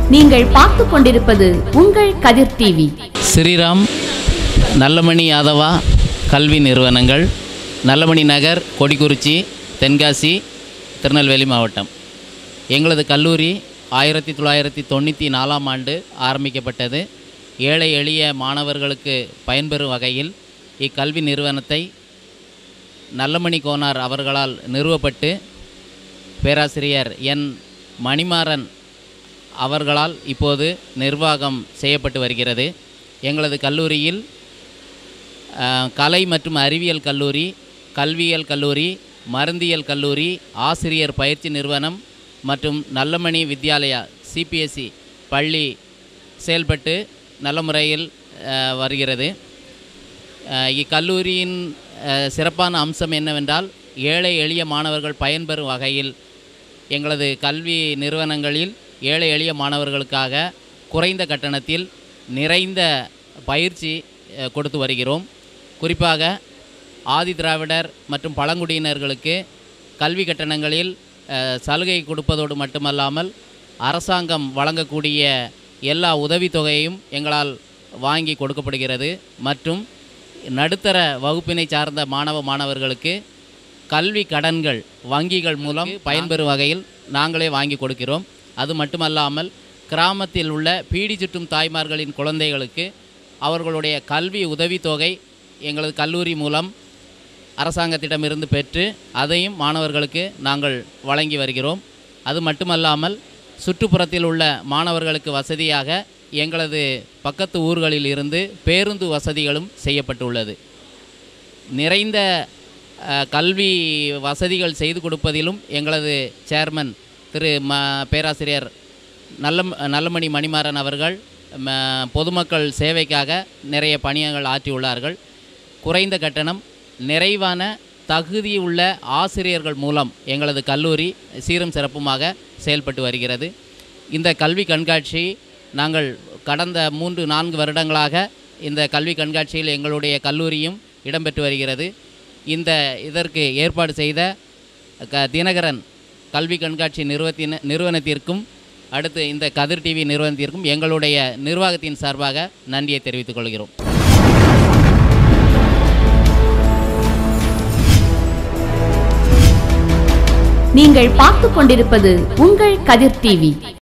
நீங்கள் பார்த்து கொண்டிருப்பது உங்கள் கதிர் டிவி. ஸ்ரீராம் நல்லமணி யாதவா கல்வி நிறுவனங்கள், நல்லமணி நகர், கொடிக்குறிச்சி, தென்காசி, திருநெல்வேலி மாவட்டம். எங்களது கல்லூரி 1994ஆம் ஆண்டு ஆரம்பிக்கப்பட்டது. ஏழை எளிய மாணவர்களுக்கு பயன்பெறும் வகையில் இக்கல்வி நிறுவனத்தை நல்லமணி கோனார் அவர்களால் நிறுவப்பட்டு பேராசிரியர் என் மணிமாறன் அவர்களால் இப்போது நிர்வாகம் செய்யப்பட்டு வருகிறது. எங்களது கல்லூரியில் கலை மற்றும் அறிவியல் கல்லூரி, கல்வியியல் கல்லூரி, மருந்தியல் கல்லூரி, ஆசிரியர் பயிற்சி நிறுவனம் மற்றும் நல்லமணி வித்யாலயா சிபிஎஸ்சி பள்ளி செயல்பட்டு நல்ல முறையில் வருகிறது. இக்கல்லூரியின் சிறப்பான அம்சம் என்னவென்றால், ஏழை எளிய மாணவர்கள் பயன்பெறும் வகையில் எங்களது கல்வி நிறுவனங்களில் ஏழை எளிய மாணவர்களுக்காக குறைந்த கட்டணத்தில் நிறைந்த பயிற்சி கொடுத்து வருகிறோம். குறிப்பாக ஆதி திராவிடர் மற்றும் பழங்குடியினர்களுக்கு கல்வி கட்டணங்களில் சலுகை கொடுப்பதோடு மட்டுமல்லாமல் அரசாங்கம் வழங்கக்கூடிய எல்லா உதவித்தொகையும் எங்களால் வாங்கி கொடுக்கப்படுகிறது. மற்றும் நடுத்தர வகுப்பினை சார்ந்த மாணவர்களுக்கு கல்வி கடன்கள் வங்கிகள் மூலம் பயன்பெறும் வகையில் நாங்களே வாங்கி கொடுக்கிறோம். அது மட்டுமல்லாமல் கிராமத்தில் உள்ள பீடி சுட்டும் தாய்மார்களின் குழந்தைகளுக்கு அவர்களுடைய கல்வி உதவித்தொகை எங்களது கல்லூரி மூலம் அரசாங்கத்திடமிருந்து பெற்று அதையும் மாணவர்களுக்கு நாங்கள் வழங்கி வருகிறோம். அது மட்டுமல்லாமல் சுற்றுப்புறத்தில் உள்ள மாணவர்களுக்கு வசதியாக எங்களது பக்கத்து ஊர்களில் இருந்து பேருந்து வசதிகளும் செய்யப்பட்டுள்ளது. நிறைந்த கல்வி வசதிகள் செய்து கொடுப்பதிலும் எங்களது சேர்மன் திரு பேராசிரியர் நல்லமணி மணிமாறன் அவர்கள் பொதுமக்கள் சேவைக்காக நிறைய பணிகள் ஆற்றியுள்ளார்கள். குறைந்த கட்டணம், நிறைவான தகுதியுள்ள ஆசிரியர்கள் மூலம் எங்களது கல்லூரி சீரும் சிறப்புமாக செயல்பட்டு வருகிறது. இந்த கல்வி கண்காட்சி நாங்கள் கடந்த 3-4 வருடங்களாக இந்த கல்வி கண்காட்சியில் எங்களுடைய கல்லூரியும் இடம்பெற்று வருகிறது. இதற்கு ஏற்பாடு செய்த தினகரன் கல்வி கண்காட்சி நிறுவனத்திற்கும் அடுத்து இந்த கதிர் டிவி நிறுவனத்திற்கும் எங்களுடைய நிர்வாகத்தின் சார்பாக நன்றியை தெரிவித்துக் கொள்கிறோம். நீங்கள் பார்த்து கொண்டிருப்பது உங்கள் கதிர் டிவி.